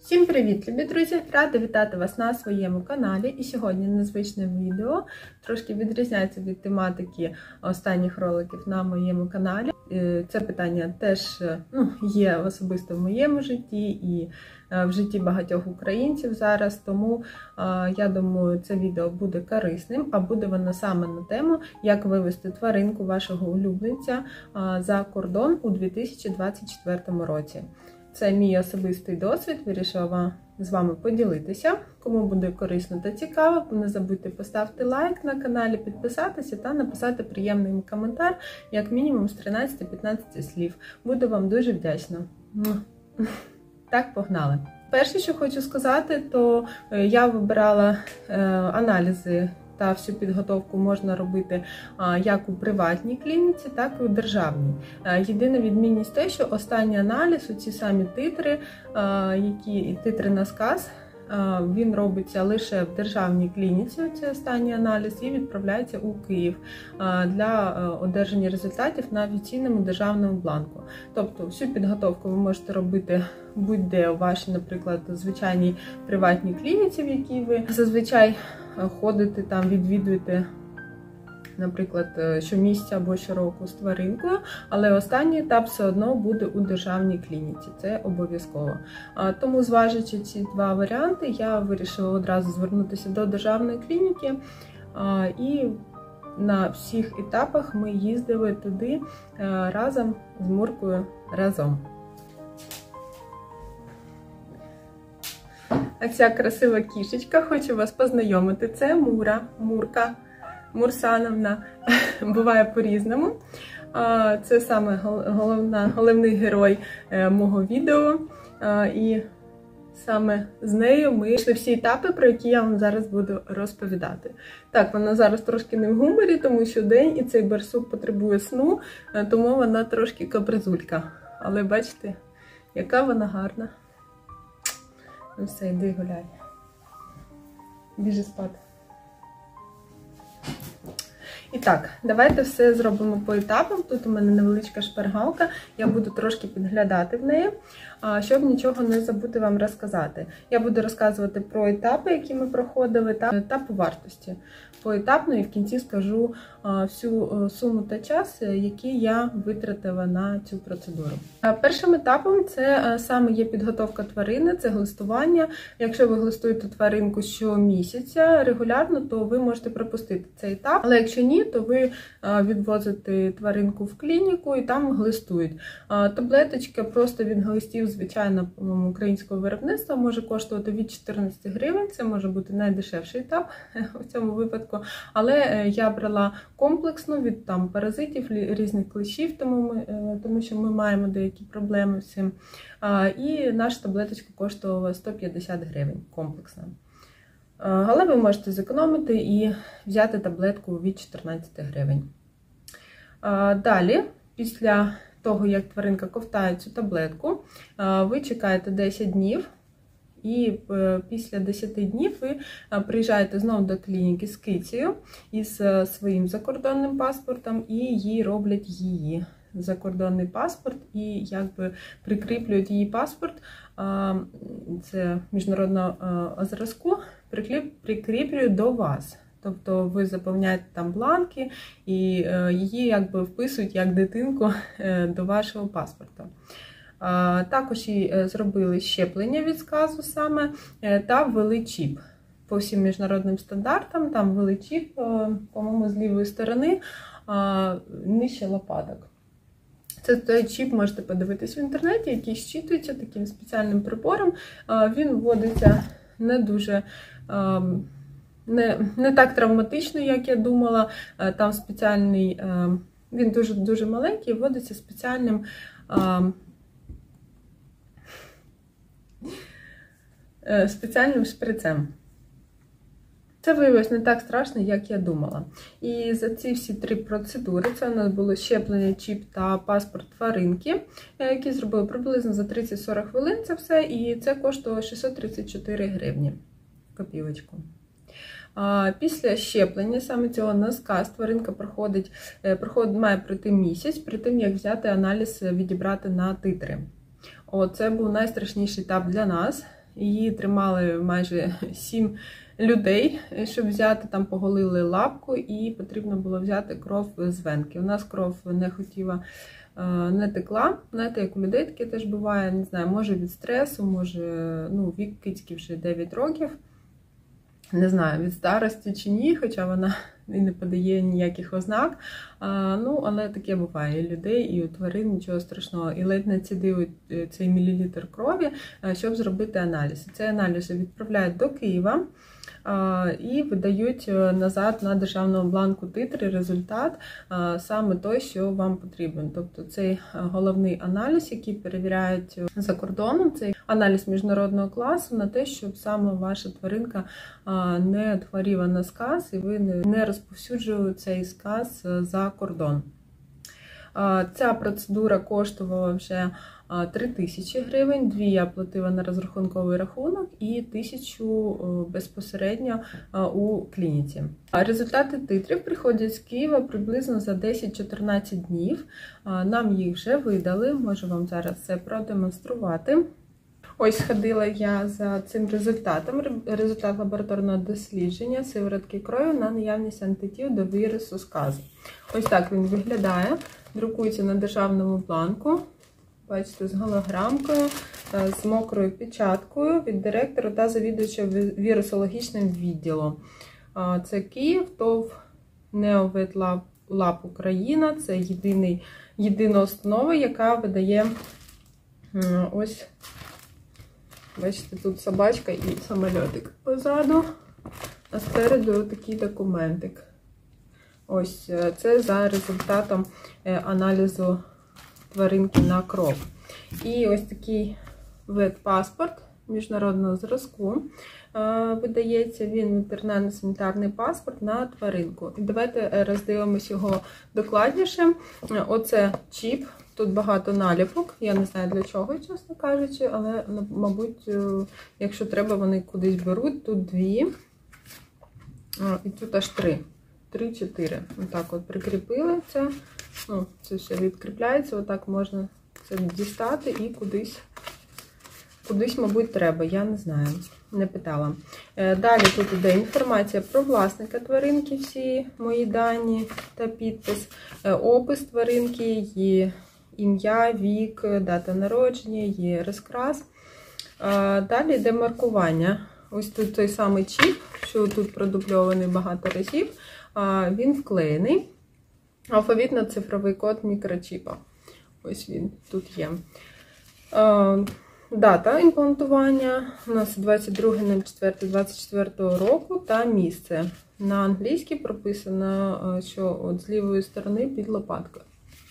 Всім привіт, любі друзі! Рада вітати вас на своєму каналі. І сьогодні незвичне відео, трошки відрізняється від тематики останніх роликів на моєму каналі. Це питання теж є особисто в моєму житті і в житті багатьох українців зараз, тому я думаю, це відео буде корисним, а буде воно саме на тему, як вивести тваринку вашого улюбленця за кордон у 2024 році. Це мій особистий досвід, вирішила з вами поділитися. Кому буде корисно та цікаво, не забудьте поставити лайк на каналі, підписатися та написати приємний коментар, як мінімум з 13-15 слів. Буду вам дуже вдячна. Так, погнали! Перше, що хочу сказати, то я вибирала аналізи та всю підготовку можна робити як у приватній клініці, так і у державній. Єдина відмінність те, що останній аналіз, ці самі титри, титри на сказ, він робиться лише в державній клініці, це останній аналіз, і відправляється у Київ для одержання результатів на офіційному державному бланку. Тобто всю підготовку ви можете робити будь-де у вашій, наприклад, звичайній приватній клініці, в якій ви зазвичай ходите, там відвідуєте, наприклад, щомісяця або щороку з тваринкою, але останній етап все одно буде у державній клініці, це обов'язково. Тому, зваживши ці два варіанти, я вирішила одразу звернутися до державної клініки, і на всіх етапах ми їздили туди разом з Муркою разом. А ця красива кішечка, хочу вас познайомити, це Мурка Мурсановна, буває по-різному. Це саме головний герой мого відео, і саме з нею ми йшли всі етапи, про які я вам зараз буду розповідати. Так, вона зараз трошки не в гуморі, тому що день і цей барсук потребує сну, тому вона трошки капризулька. Але бачите, яка вона гарна. Ну все, йди гуляй. Біжи спати. І так, давайте все зробимо по етапам. Тут у мене невеличка шпаргалка, я буду трошки підглядати в неї, щоб нічого не забути вам розказати. Я буду розказувати про етапи, які ми проходили, та етапи вартості. Поетапно і в кінці скажу всю суму та час, які я витратила на цю процедуру. Першим етапом це саме є підготовка тварини, це глистування. Якщо ви глистуєте тваринку щомісяця регулярно, то ви можете пропустити цей етап. Але якщо ні, то ви відвозите тваринку в клініку і там глистують. Таблеточка просто від глистів, звичайно, українського виробництва може коштувати від 14 гривень. Це може бути найдешевший етап у цьому випадку. Але я брала комплексно від паразитів, різних клещів, тому що ми маємо деякі проблеми з цим. І наша таблеточка коштувала 150 гривень комплексно. Але ви можете зекономити і взяти таблетку від 14 гривень. Далі, після того, як тваринка ковтає цю таблетку, ви чекаєте 10 днів. І після 10 днів ви приїжджаєте знову до клініки з кицею із своїм закордонним паспортом, і їй роблять її закордонний паспорт і прикріплюють її паспорт, це міжнародного зразку, прикріплюють до вас. Тобто ви заповняєте там бланки і її вписують як дитинку до вашого паспорта. Також їй зробили щеплення від сказу саме та ввели чіп. По всім міжнародним стандартам там ввели чіп, по-моєму, з лівої сторони, нижче лопаток. Це той чіп, можете подивитись в інтернеті, який щитується таким спеціальним прибором. Він вводиться не дуже, не так травматично, як я думала. Там спеціальний, він дуже маленький, вводиться спеціальним шприцем. Це виявилось не так страшно, як я думала. І за ці всі 3 процедури, це у нас було щеплення, чіп та паспорт тваринки, які зробили приблизно за 30-40 хвилин це все, і це коштувало 634 гривні. Копілочку. Після щеплення саме цього на сказ тваринка має пройти місяць, перед тим, як взяти аналіз, відібрати на титри. Це був найстрашніший етап для нас. її тримали майже 7 людей, щоб взяти, там поголили лапку і потрібно було взяти кров з венки. У нас кров не текла. Знаєте, як у людей таке теж буває, не знаю, може від стресу, може, вік кицьки вже 9 років. Не знаю, від старості чи ні, хоча вона і не подає ніяких ознак. Але таке буває і у людей, і у тварин, нічого страшного. І ледь не цідили цей мілілітр крові, щоб зробити аналіз. Цей аналіз відправляють до Києва і видають назад на державному бланку титри результат саме той, що вам потрібен. Тобто цей головний аналіз, який перевіряють за кордоном, цей аналіз міжнародного класу на те, щоб саме ваша тваринка не хворіла на сказ і ви не розповсюджували цей сказ за кордон. Ця процедура коштувала вже 3000 гривень, 2 я платила на розрахунковий рахунок і 1000 безпосередньо у клініці. Результати титрів приходять з Києва приблизно за 10-14 днів. Нам їх вже видали, можу вам зараз це продемонструвати. Ось ходила я за цим результатом. Результат лабораторного дослідження сиворотки крові на наявність антитіл до вірусу сказу. Ось так він виглядає. Друкується на державному бланку. Бачите, з голограмкою, з мокрою печаткою від директора та завідувача вірусологічним відділом. Це Київ, ТОВ Неоветлаб Україна. Це єдина установа, яка видає ось, бачите, тут собачка і самольотик позаду, а спереду такий документик. Ось це за результатом аналізу тваринки на кров. І ось такий ветпаспорт міжнародного зразку видається, він ветеринарно-санітарний паспорт на тваринку. І давайте роздивимось його докладніше. Оце чіп, тут багато наліпок, я не знаю для чого, чесно кажучи, але, мабуть, якщо треба, вони кудись беруть. Тут 2, і тут аж 3-4. Отак от прикріпили це. Це все відкріпляється, отак можна це дістати і кудись, мабуть, треба, я не знаю, не питала. Далі тут іде інформація про власника тваринки, всі мої дані та підпис, опис тваринки, її ім'я, вік, дата народження, її розкрас. Далі йде маркування. Ось тут той самий чіп, що тут продубльований багато разів, він вклеєний. Алфавітно-цифровий код мікрочіпа. Ось він тут є. Дата імплантування у нас 22.04.24 року та місце. На англійській прописано, що от з лівої сторони під лопаткою.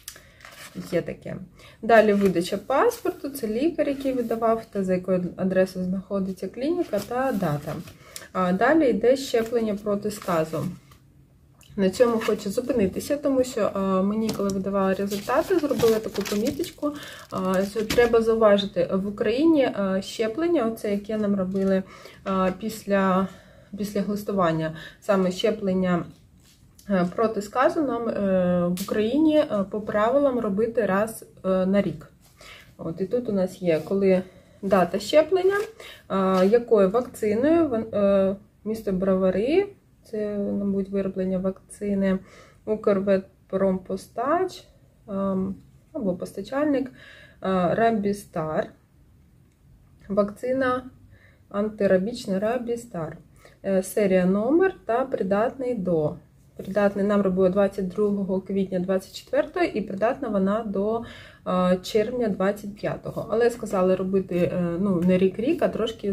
Є таке. Далі видача паспорту, це лікар, який видавав, та за якою адресою знаходиться клініка та дата. Далі йде щеплення проти сказу. На цьому хочу зупинитися, тому що мені, коли видавали результати, зробили таку поміточку. Треба зауважити, в Україні щеплення, оце яке нам робили після глистування, саме щеплення проти сказу нам в Україні по правилам робити раз на рік. От, і тут у нас є, коли дата щеплення, якою вакциною, місто Бровари, це, мабуть, вироблення вакцини, Укрветпромпостач або постачальник, Рабістар, вакцина антирабічна Рабістар, серія номер та придатний до. Придатний нам робили 22 квітня 24 і придатна вона до червня 25. Але сказали робити не рік-рік, а трошки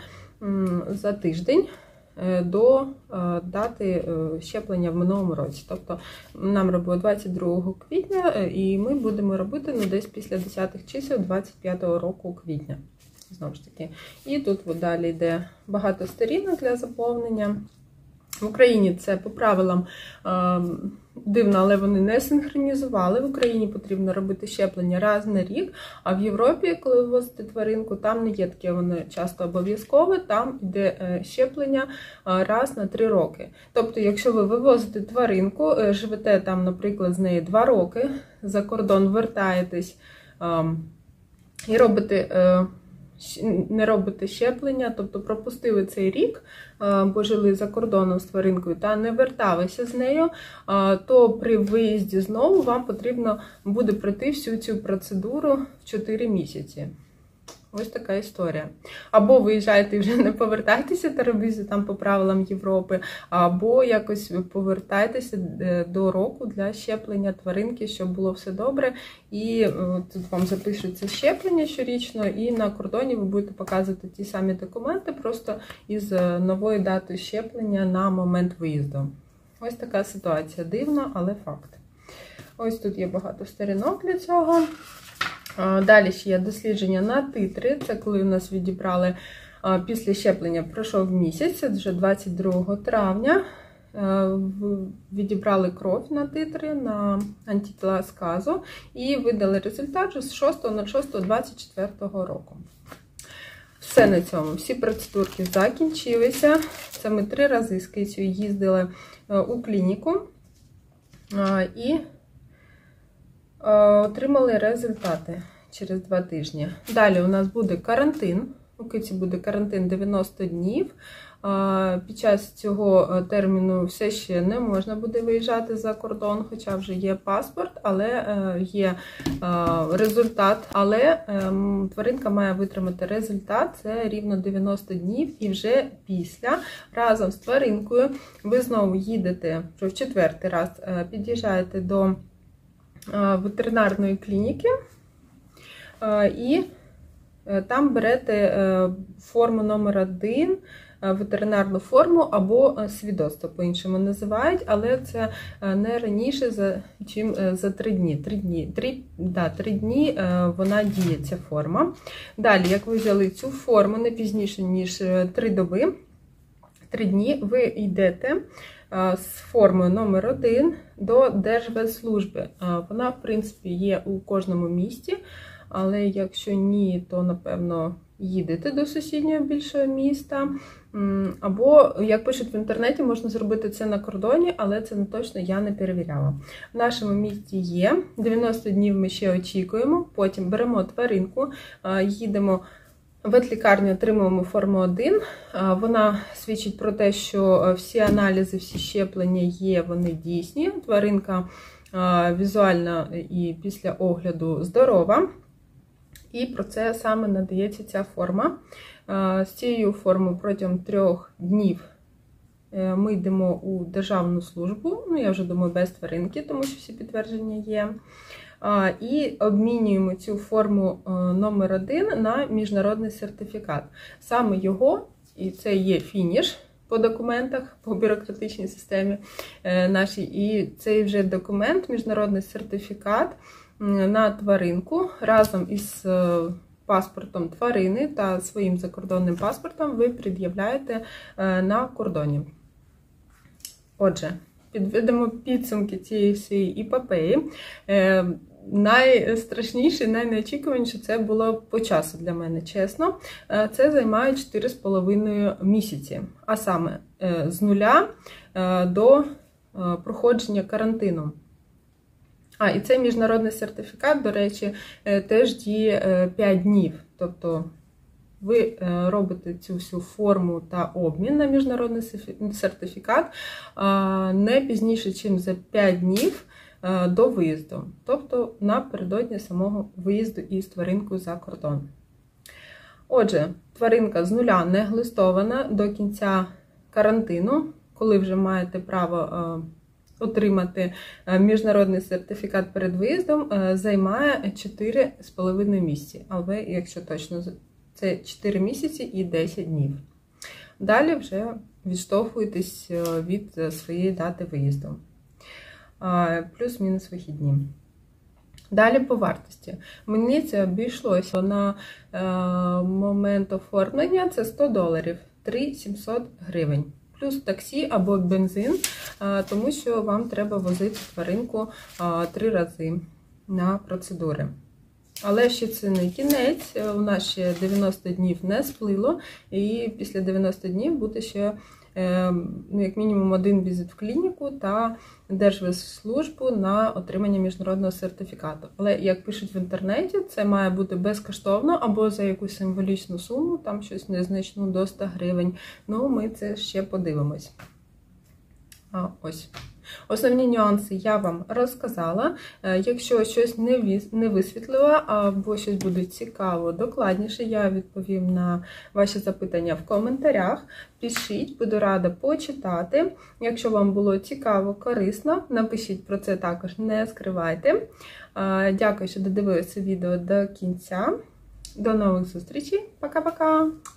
за тиждень до дати щеплення в минулому році. Тобто нам робили 22 квітня і ми будемо робити десь після 10-х чисел 25 року квітня. Знову ж таки. І тут далі йде багато сторінок для заповнення. В Україні це по правилам дивно, але вони не синхронізували. В Україні потрібно робити щеплення раз на рік, а в Європі, коли вивозите тваринку, там не є таке, воно часто обов'язкове, там йде щеплення раз на 3 роки. Тобто, якщо ви вивозите тваринку, живете там, наприклад, з нею 2 роки, за кордон вертаєтесь і робите не робите щеплення, тобто пропустили цей рік, бо жили за кордоном з тваринкою та не верталися з нею, то при виїзді знову вам потрібно буде пройти всю цю процедуру в 4 місяці. Ось така історія. Або виїжджаєте і вже не повертайтеся та робіть там по правилам Європи, або якось повертайтеся до року для щеплення тваринки, щоб було все добре. І тут вам запишеться щеплення щорічно, і на кордоні ви будете показувати ті самі документи, просто із новою датою щеплення на момент виїзду. Ось така ситуація. Дивна, але факт. Ось тут є багато сторінок для цього. Далі ще є дослідження на титри. Це коли у нас відібрали після щеплення, пройшов місяць, це вже 22 травня. Відібрали кров на титри, на антитіла сказу і видали результат вже з 6.06.24 року. Все на цьому. Всі процедурки закінчилися. Це ми 3 рази з кицею їздили у клініку і отримали результати через 2 тижні. Далі у нас буде карантин. У киці буде карантин 90 днів. Під час цього терміну все ще не можна буде виїжджати за кордон, хоча вже є паспорт, але є результат. Але тваринка має витримати результат, це рівно 90 днів. І вже після, разом з тваринкою, ви знову їдете, вже в 4-й раз під'їжджаєте до ветеринарної клініки і там берете форму номер 1, ветеринарну форму або свідоцтво, по-іншому називають, але це не раніше, чим за 3 дні. 3 дні вона діє, ця форма. Далі, як ви взяли цю форму не пізніше, ніж 3 доби, 3 дні, ви йдете з формою номер 1 до Держветслужби. Вона, в принципі, є у кожному місті, але якщо ні, то, напевно, їдете до сусіднього більшого міста. Або, як пишуть в інтернеті, можна зробити це на кордоні, але це не точно, я не перевіряла. В нашому місті є. 90 днів ми ще очікуємо, потім беремо тваринку, їдемо в ветлікарню, отримуємо форму 1. Вона свідчить про те, що всі аналізи, всі щеплення є, вони дійсні. Тваринка візуально і після огляду здорова. І про це саме надається ця форма. З цією формою протягом 3 днів ми йдемо у державну службу. Ну, я вже думаю, без тваринки, тому що всі підтвердження є. І обмінюємо цю форму номер 1 на міжнародний сертифікат. Саме його, і це є фініш по документах, по бюрократичній системі нашій, і цей вже документ, міжнародний сертифікат на тваринку разом із паспортом тварини та своїм закордонним паспортом ви пред'являєте на кордоні. Отже, підведемо підсумки цієї всієї епопеї. Найстрашніше, найнеочікуваніше це було по часу для мене, чесно. Це займає 4,5 місяці, а саме з 0 до проходження карантину. І цей міжнародний сертифікат, до речі, теж діє 5 днів. Тобто ви робите цю всю форму та обмін на міжнародний сертифікат не пізніше, ніж за 5 днів до виїзду. Тобто напередодні самого виїзду із тваринкою за кордон. Отже, тваринка з 0 не глистована до кінця карантину, коли вже маєте право отримати міжнародний сертифікат перед виїздом, займає 4,5 місяці. Але, якщо точно, це 4 місяці і 10 днів. Далі вже відштовхуєтесь від своєї дати виїзду. Плюс-мінус вихідні. Далі по вартості. Мені це обійшлося на момент оформлення, це $100, 3,700 гривень. Плюс таксі або бензин, тому що вам треба возити тваринку 3 рази на процедури. Але ще це не кінець, у нас ще 90 днів не сплило, і після 90 днів буде ще як мінімум один візит в клініку та Держслужбу на отримання міжнародного сертифікату. Але, як пишуть в інтернеті, це має бути безкоштовно або за якусь символічну суму, там щось незначну до 100 гривень. Ну, ми це ще подивимось. Ось. Основні нюанси я вам розказала. Якщо щось не висвітлила або щось буде цікаво, докладніше, я відповім на ваші запитання в коментарях. Пишіть, буду рада почитати. Якщо вам було цікаво, корисно, напишіть про це також, не скривайте. Дякую, що додивилися відео до кінця. До нових зустрічей. Пока-пока!